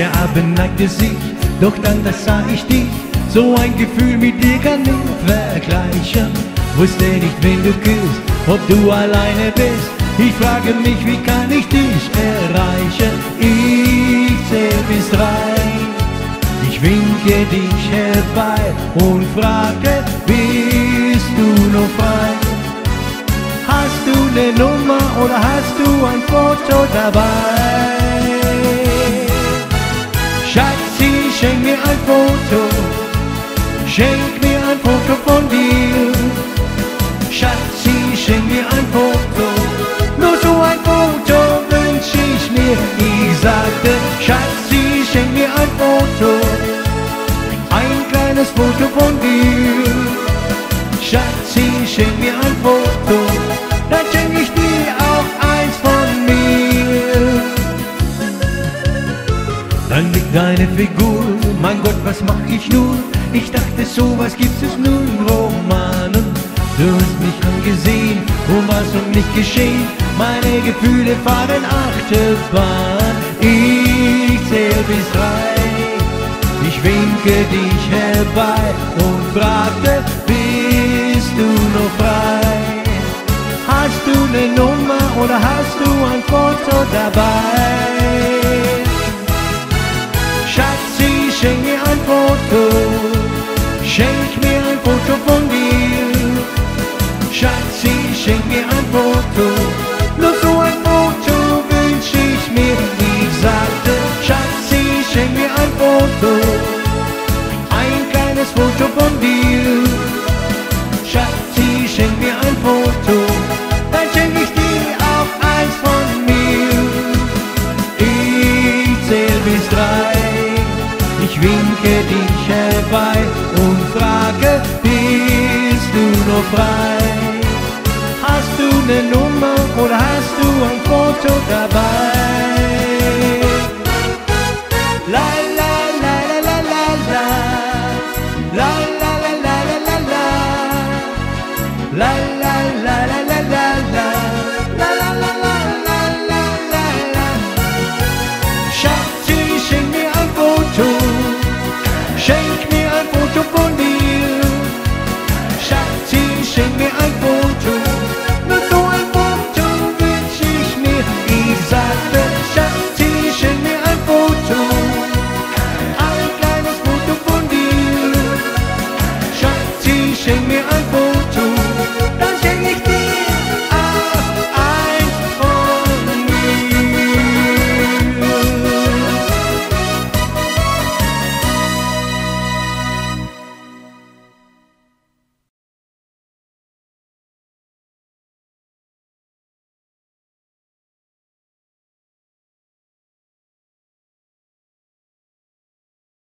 Der Abend neigte sich, doch dann da sah ich dich. So ein Gefühl mit dir kann nicht vergleichen. Wusste nicht, wen du küsst, ob du alleine bist. Ich frage mich, wie kann ich dich erreichen? Ich zähl bis 3. Ich winke dich herbei und frage, bist du noch frei? Hast du ne Nummer oder hast du ein Foto dabei? Schatzi, schenk mir ein Foto, schenk mir ein Foto von dir. Schatzi, schenk mir ein Foto, nur so ein Foto wünsch ich mir. Ich sagte, Schatzi, schenk mir ein Foto, ein kleines Foto von dir. Schatzi, schenk mir ein Foto, dann schenk ich dir auch eins von mir. Dann liegt deine Figur, mein Gott, was mach ich nun? Ich dachte, sowas gibt es nur in Romanen. Du hast mich angesehen und was um mich geschehen. Meine Gefühle fahren Achterbahn. Ich zähl bis 3. Ich winke dich herbei und fragte, bist du noch frei? Hast du ne Nummer oder hast du ein Foto dabei? Schatzi, schenk mir ein Foto, schenk mir ein Foto von dir. Schatzi, schenk mir ein Foto, nur so ein Foto wünsch ich mir. Ich sagte, Schatzi, schenk mir ein Foto, ein kleines Foto von dir. Schatzi, schenk mir ein Foto, dann schenk ich dir auch eins von mir. Ich zähl bis 3, ich winke dich herbei und frage, bist du noch frei? Hast du ne Nummer oder hast du ein